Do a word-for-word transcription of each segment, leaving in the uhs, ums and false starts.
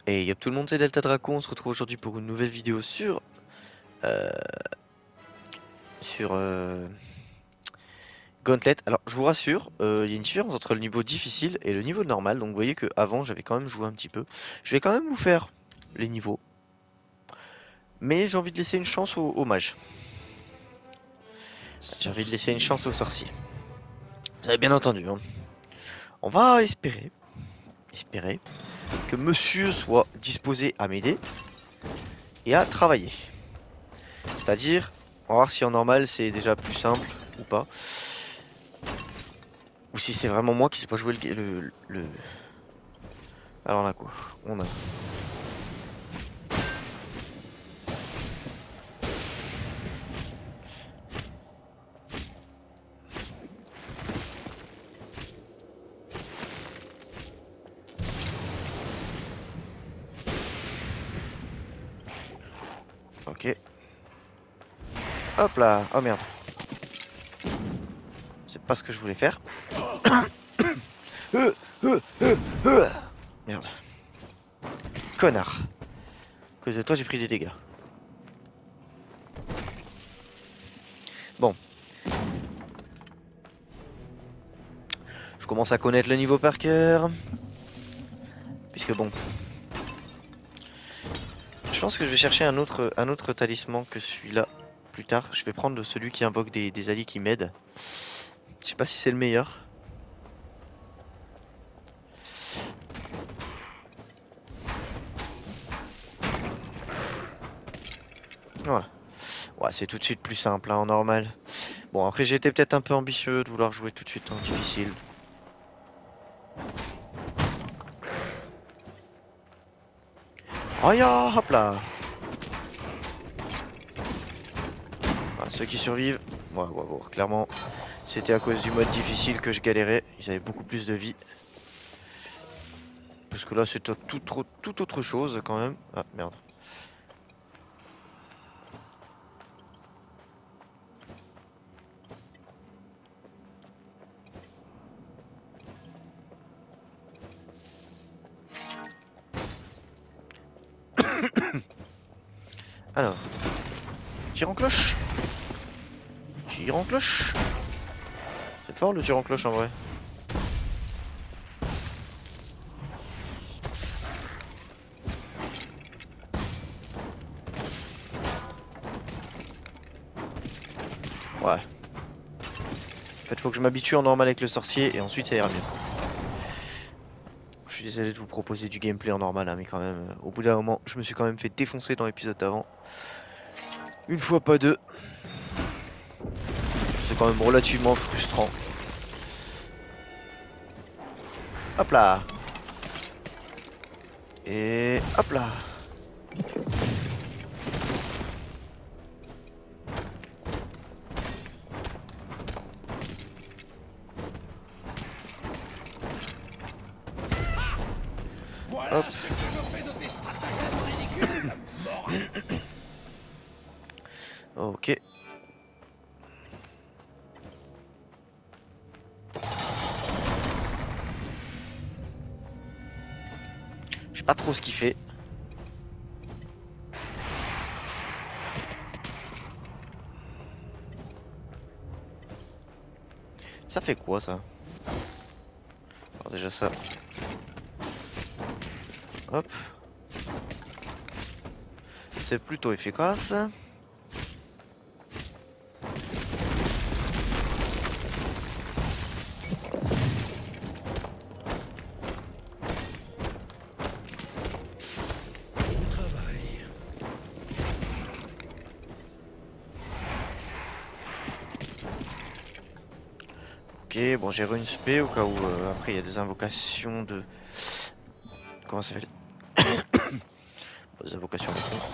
Et yop tout le monde, c'est Delta Draco, on se retrouve aujourd'hui pour une nouvelle vidéo sur... Euh, sur... Euh, Gauntlet. Alors je vous rassure, euh, il y a une différence entre le niveau difficile et le niveau normal, donc vous voyez que avant j'avais quand même joué un petit peu. Je vais quand même vous faire les niveaux, mais j'ai envie de laisser une chance aux, aux mages. J'ai envie de laisser une chance aux sorciers. Vous avez bien entendu, hein. On va espérer, espérer que monsieur soit disposé à m'aider et à travailler. C'est-à-dire, on va voir si en normal c'est déjà plus simple ou pas. Ou si c'est vraiment moi qui sais pas jouer le, le, le... Alors là quoi, on a... Ok. Hop là, oh merde. C'est pas ce que je voulais faire. Euh, euh, euh, euh. Merde. Connard. À cause de toi j'ai pris des dégâts. Bon. Je commence à connaître le niveau par cœur. Puisque bon. Je pense que je vais chercher un autre, un autre talisman que celui-là plus tard. Je vais prendre celui qui invoque des, des alliés qui m'aident. Je sais pas si c'est le meilleur. Voilà. Ouais, c'est tout de suite plus simple, hein, en normal. Bon, après j'étais peut-être un peu ambitieux de vouloir jouer tout de suite en difficile. Oh ya, hop là. Voilà, ceux qui survivent, ouais, ouais, ouais, clairement, c'était à cause du mode difficile que je galérais. Ils avaient beaucoup plus de vie. Parce que là, c'est tout, tout, tout autre chose quand même. Ah, merde. Alors, tir en cloche. Tir en cloche. C'est fort le tir en cloche en vrai. Ouais. En fait, faut que je m'habitue en normal avec le sorcier et ensuite ça ira mieux. Je suis désolé de vous proposer du gameplay en normal, hein, mais quand même, euh, au bout d'un moment, je me suis quand même fait défoncer dans l'épisode d'avant. Une fois, pas deux. C'est quand même relativement frustrant. Hop là. Et hop là. Voilà Hop. ce que je fais de tes stratagèmes ridicules. Mort. Ok. Je sais pas trop ce qu'il fait. Ça fait quoi ça? Alors déjà ça. Hop. C'est plutôt efficace. Bon travail. Ok, bon j'ai rune spé au cas où euh, après il y a des invocations de... Comment ça s'appelle? Des invocations de con.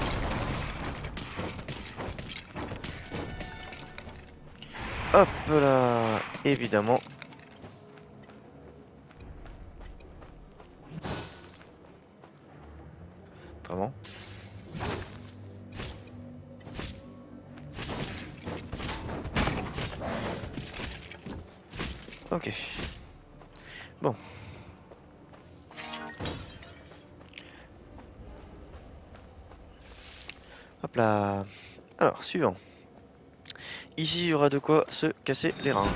Hop là, évidemment. Vraiment. Ok. Bon. Hop là. Alors, suivant. Ici, il y aura de quoi se casser les reins.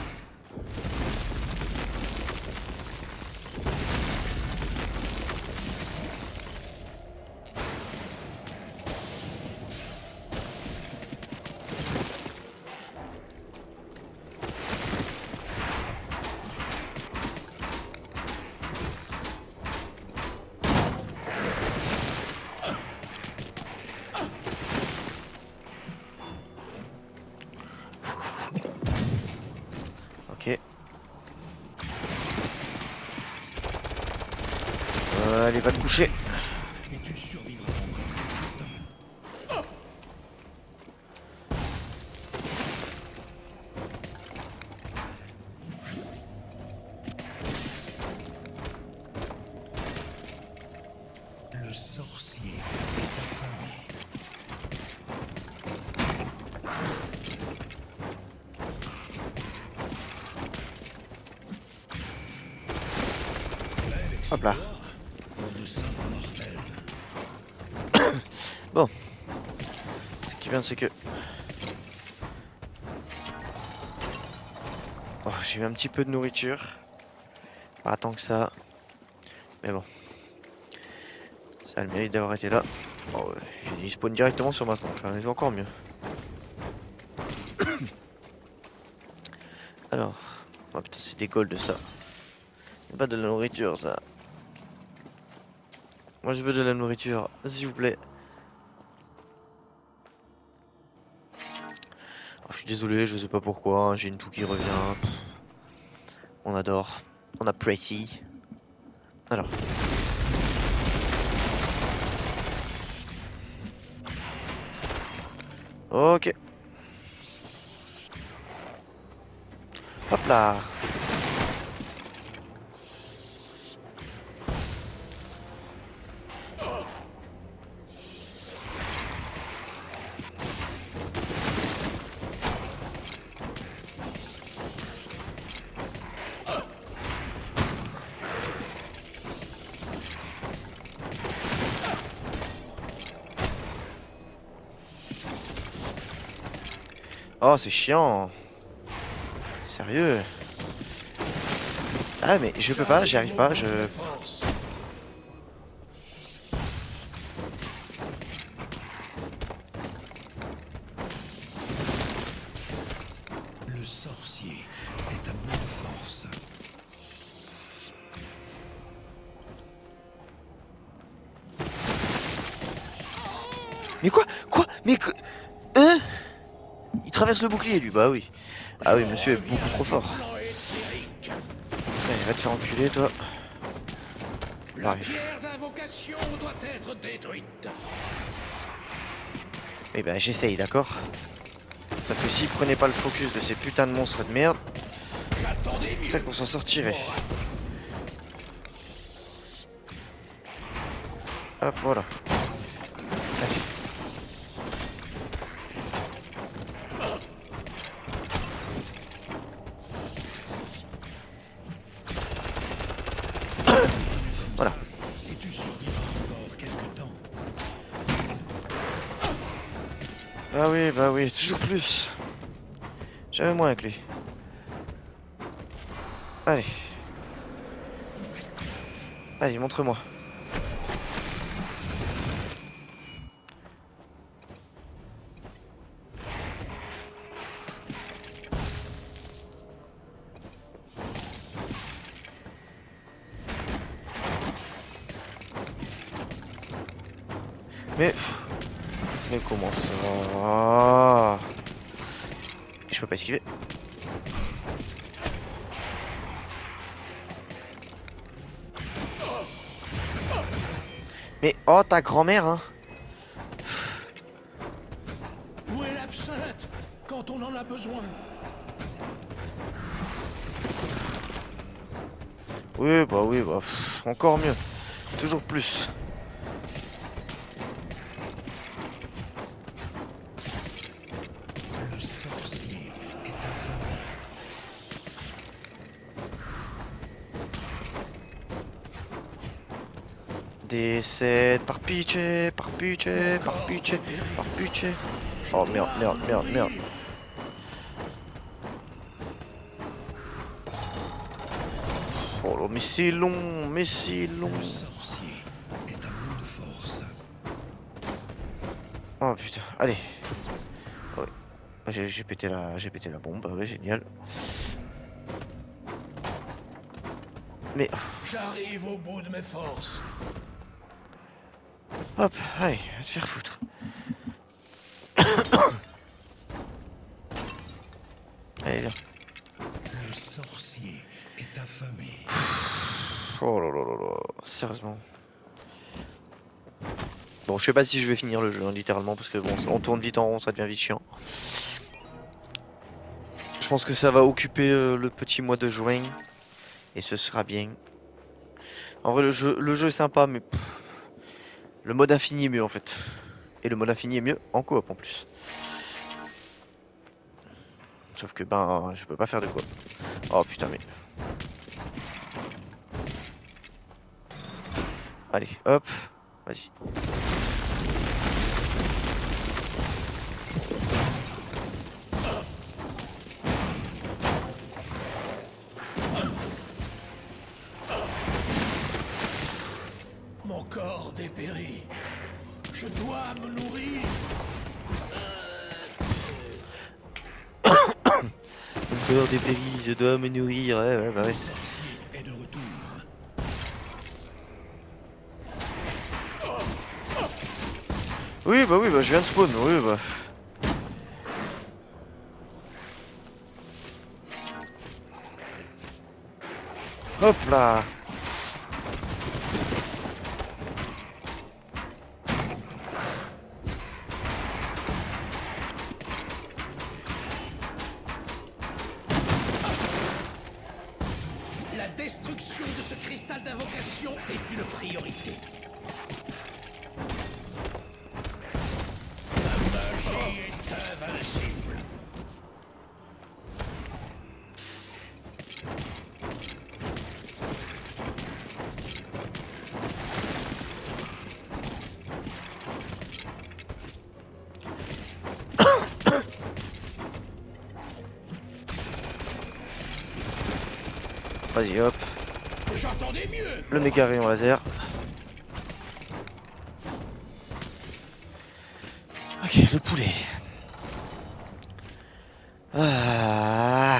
Ok. Euh, allez, va te coucher. Et tu survivras encore. Le sorcier est affamé. Hop là. Pour de simples mortels. Bon. Ce qui est bien, c'est que... Oh, j'ai eu un petit peu de nourriture. Pas tant que ça. Mais bon. Ça a le mérite d'avoir été là. Oh, ouais. Il spawn directement sur ma tronche. C'est encore mieux. Alors. Oh putain, c'est des golds ça. C'est pas de la nourriture ça. Moi je veux de la nourriture, s'il vous plaît. Alors, je suis désolé, je sais pas pourquoi. Hein, j'ai une toux qui revient. Pff. On adore. On apprécie. Alors. Ok. Hop là. Oh, c'est chiant. Sérieux. Ah, mais je peux pas, j'y arrive pas, je... Le sorcier est à bout de force. Mais quoi? Quoi? Mais que... Hein? Il traverse le bouclier, lui. Bah oui. Ah oui, monsieur est beaucoup trop fort. Allez, va te faire enculer, toi. La J'arrive. pierre d'invocation doit être détruite. Eh ben, j'essaye, d'accord? Sauf que s'il prenait pas le focus de ces putains de monstres de merde, J'attendais mieux. peut-être qu'on s'en sortirait. Hop, voilà. Allez. Voilà. Et tu survivras encore quelque temps. Bah oui, bah oui, toujours plus. Jamais moins avec lui. Allez. Allez, montre-moi. Mais... Mais comment ça? Je peux pas esquiver. Mais oh ta grand-mère hein. Où est l'absinthe quand on en a besoin? Oui bah oui bah pff, encore mieux. Toujours plus. Le sorcier est affamé. Des sept par pitié, par pitié, par pitié, par pitié. Oh merde, merde, merde, merde. Oh là, mais c'est long, mais c'est long. Le sorcier est un bout de force. Oh putain, allez. Ouais. J'ai j'ai pété la, j'ai pété la bombe, bah ouais, génial. Mais J'arrive au bout de mes forces. hop, allez, va te faire foutre. Allez, viens. Le sorcier est affamé. Oh là là là là, sérieusement. Bon, je sais pas si je vais finir le jeu, hein, littéralement, parce que bon, on tourne vite en rond, ça devient vite chiant. Je pense que ça va occuper euh, le petit mois de juin, et ce sera bien. En vrai, le jeu, le jeu est sympa, mais pff, le mode infini est mieux en fait. Et le mode infini est mieux en coop en plus. Sauf que ben, je peux pas faire de coop. Oh putain, mais. Allez, hop, vas-y. Mon corps dépérit. Je dois me nourrir. Mon cœur dépérit, je dois me nourrir, ouais, ouais, bah ouais. Le sorcier est de retour. Oui, bah oui, bah je viens de spawn, oui, bah. Hop là. La destruction de ce cristal d'invocation est une priorité. La magie est invincible. Vas-y, hop. J'entendais mieux. Le méga rayon laser. Ok, le poulet. Ah.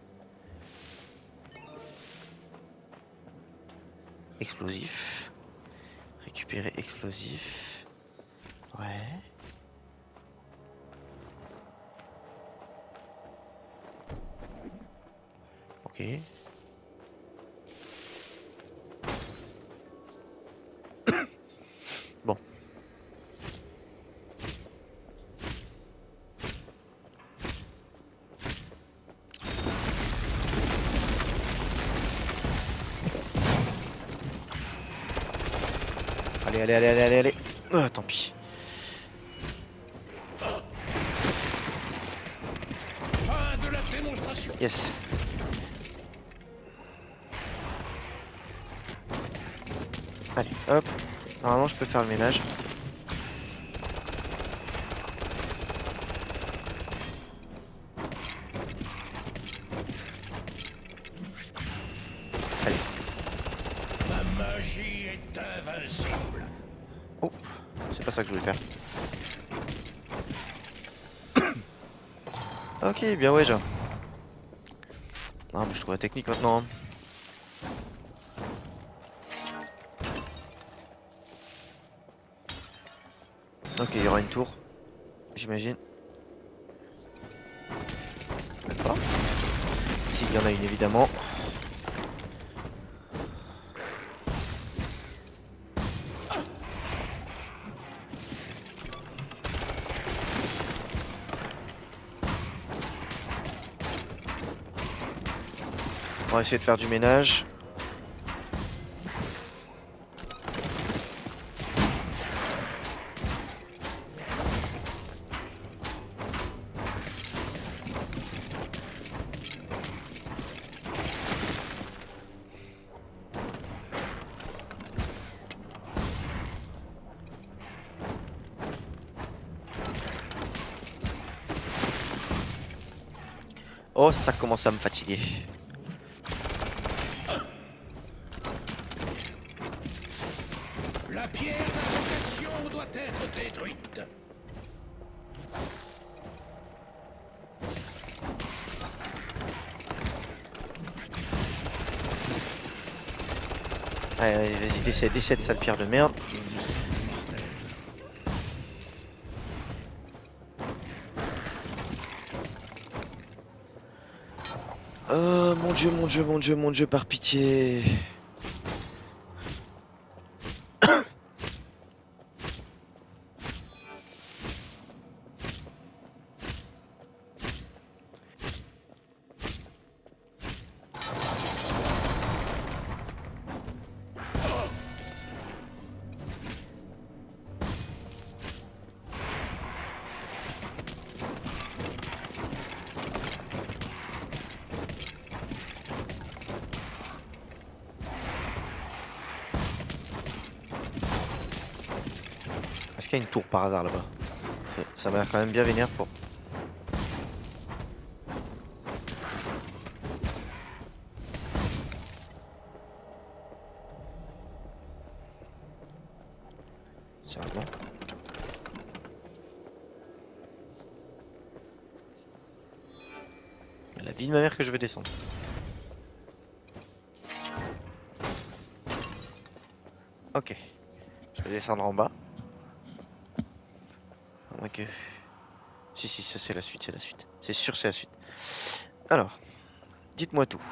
Explosif. Récupérer explosif. Ouais. Ok. Bon. Allez, allez, allez, allez, allez, allez. Ah, tant pis. Fin de la démonstration. Yes. Allez, hop. Normalement, je peux faire le ménage. Allez. Ma magie est invincible. Oh, c'est pas ça que je voulais faire. Ok, bien ouais, genre. Ah, mais je trouve la technique maintenant. Ok, il y aura une tour, j'imagine. Même pas. S'il y en a une, évidemment. On va essayer de faire du ménage. Oh, ça commence à me fatiguer. La pierre d'invocation doit être détruite. Allez, allez, vas-y, décède, décède, sale pierre de merde. Oh mon dieu, mon dieu, mon dieu, mon dieu, par pitié. Est-ce qu'il y a une tour par hasard là-bas? Ça m'a l'air quand même bien vénère pour... Sérieusement? La vie de ma mère que je vais descendre. Ok. Je vais descendre en bas. Ok. Si, si, ça c'est la suite, c'est la suite. C'est sûr, c'est la suite. Alors, dites-moi tout.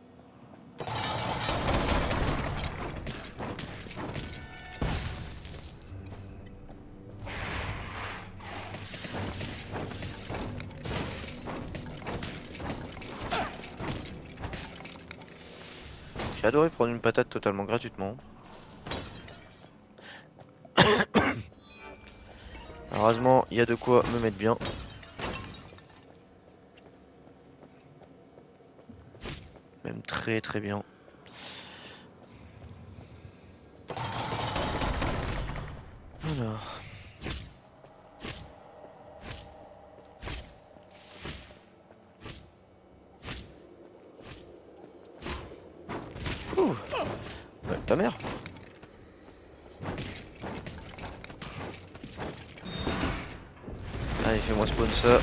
J'ai adoré prendre une patate totalement gratuitement. Heureusement, il y a de quoi me mettre bien. Même très très bien. Alors. Ouh. Ouais, ta mère. Allez, fais-moi spawn ça.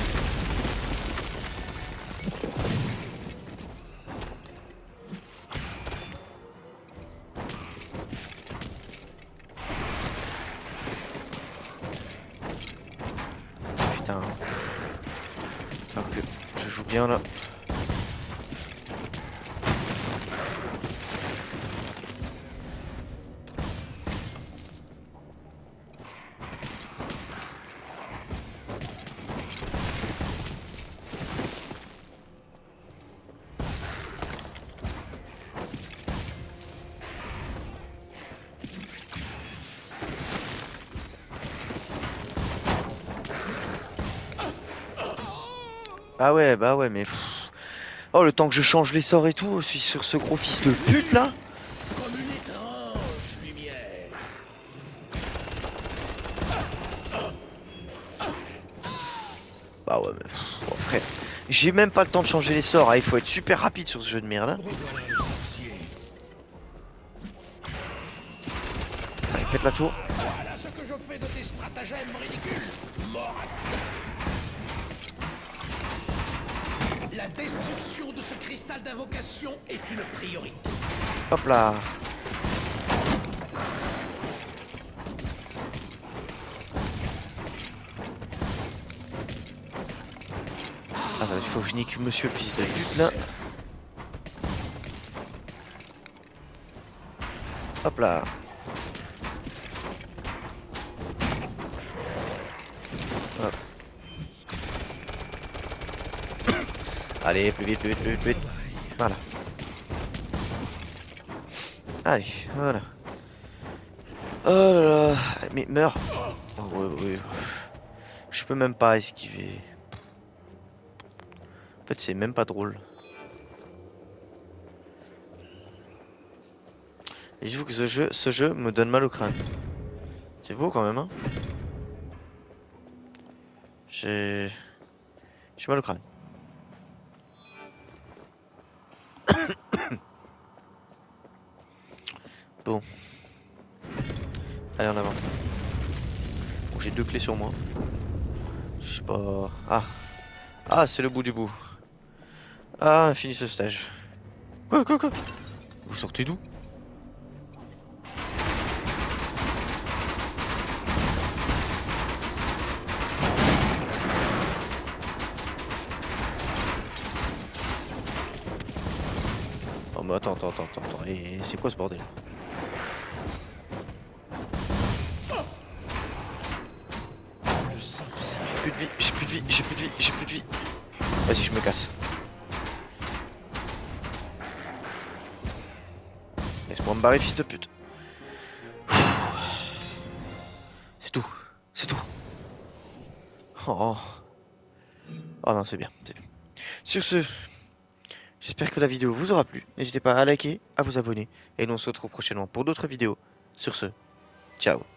Putain. Alors que je joue bien là. Ah ouais, bah ouais, mais... pff. Oh, le temps que je change les sorts et tout, aussi sur ce gros fils de pute là. Comme une étrange lumière. Bah ouais, mais... pff, oh, frère. J'ai même pas le temps de changer les sorts, hein. Il faut être super rapide sur ce jeu de merde. Hein. Revoilà le sorcier. Allez, pète la tour. Voilà ce que je fais de tes stratagèmes ridicules. Mort. La destruction de ce cristal d'invocation est une priorité. Hop là. Ah bah il faut que je nique monsieur le fils de pute là. Hop là. Hop. Allez, plus vite, plus vite, plus vite, plus vite. Voilà. Allez, voilà. Oh là là. Mais meurs. Oh, ouais, ouais. Je peux même pas esquiver. En fait, c'est même pas drôle. Et j'avoue que ce jeu, ce jeu me donne mal au crâne. C'est beau quand même, hein. J'ai... J'ai mal au crâne. Bon. Allez, en avant. Bon, j'ai deux clés sur moi. Je sais pas... Ah. Ah, c'est le bout du bout. Ah, on a fini ce stage. Quoi, quoi, quoi? Vous sortez d'où? Oh mais attends, attends, attends, attends, et c'est quoi ce bordel? J'ai plus de vie, j'ai plus de vie, j'ai plus de vie, j'ai plus de vie. Vas-y, je me casse. Laisse-moi me barrer, fils de pute. C'est tout, c'est tout. Oh, oh non, c'est bien, c'est bien. Sur ce, j'espère que la vidéo vous aura plu. N'hésitez pas à liker, à vous abonner. Et nous on se retrouve prochainement pour d'autres vidéos. Sur ce, ciao.